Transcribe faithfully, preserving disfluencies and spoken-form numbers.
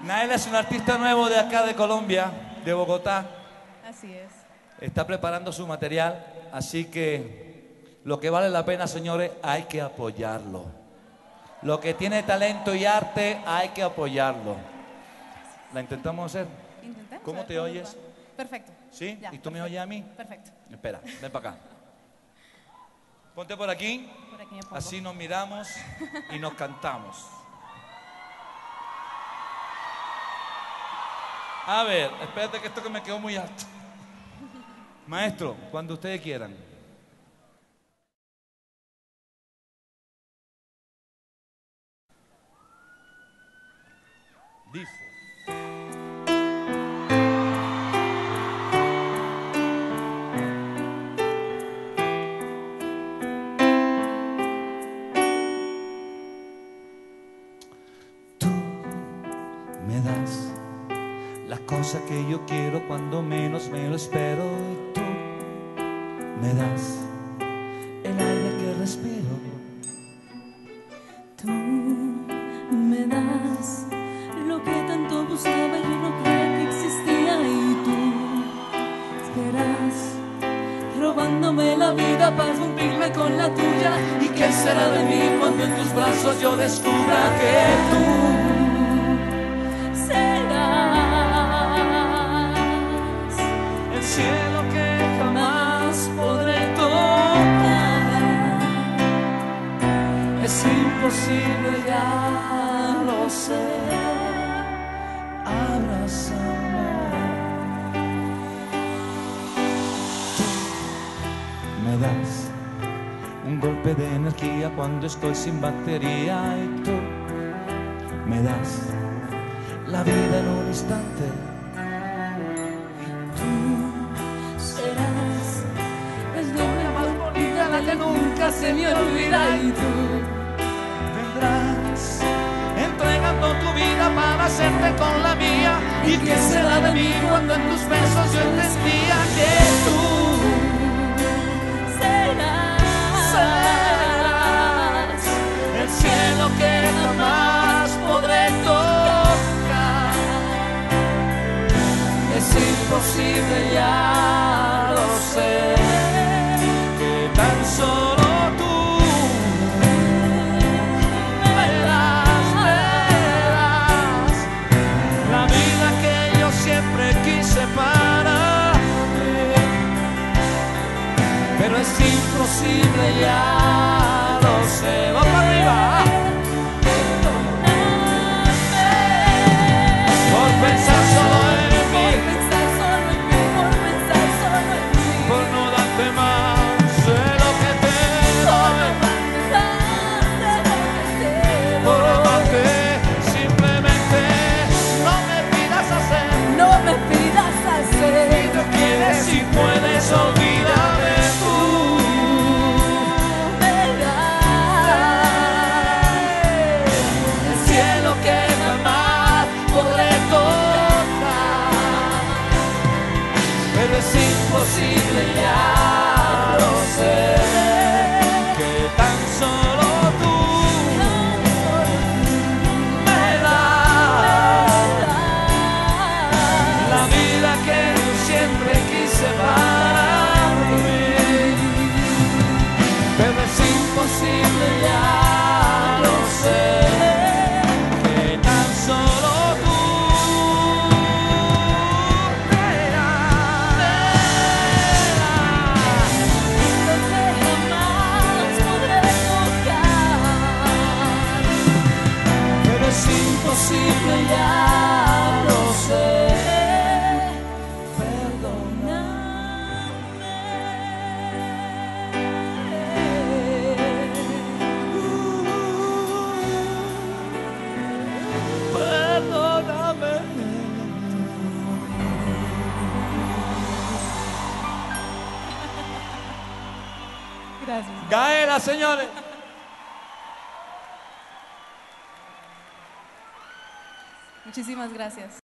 Nael es un artista nuevo de acá de Colombia, de Bogotá. Así es. Está preparando su material, así que lo que vale la pena, señores, hay que apoyarlo. Lo que tiene talento y arte, hay que apoyarlo. ¿La intentamos hacer? Intentemos. ¿Cómo a ver te cómo oyes? nos va. Perfecto. ¿Sí? Ya, ¿Y tú me perfecto. oyes a mí? Perfecto. Espera, ven para acá. Ponte por aquí, Por aquí me pongo. así nos miramos y nos cantamos. A ver, espérate que esto que me quedó muy alto. Maestro, cuando ustedes quieran. Dice. Tú me das la cosa que yo quiero cuando menos me lo espero. Tú me das el aire que respiro. Tú me das lo que tanto buscaba y yo no creía que existía, y tú esperas robándome la vida para fundirme con la tuya. ¿Y qué será de mí cuando en tus brazos yo descubra que tú Serás el cielo que jamás podré tocar? es imposible, ya lo sé. Abrázame. Tú me das un golpe de energía cuando estoy sin batería, y tú me das la vida en un instante. Serás el doble más bonita, la que nunca se me olvida, y tú Vendrás entregando tu vida para hacerte con la mía. ¿Y qué será de mí cuando en tus besos yo entendía que tú serás, serás el cielo que jamás podré tocar? Es imposible, ya lo sé, que tan solo tú me das, me das la vida que yo siempre quise para mí. Pero es imposible, ya lo sé. ¡Vamos para arriba! Por pensar solo en mí, por pensar solo en mí, por pensar solo en mí, por no darte más de lo que te doy, por amarte simplemente. No me pidas hacer, no me pidas hacer. si tú quieres, si puedes, olvídame tú. El cielo que jamás podré tocar, pero es imposible, ya lo sé, que tan solo tú me das la vida que yo siempre quise para mí. Pero es imposible, ya lo sé, que tan solo tú me das, me das Lo que jamás podré tocar, pero es imposible, ya lo sé. Perdóname. Gracias. Gaela, señores. Muchísimas gracias.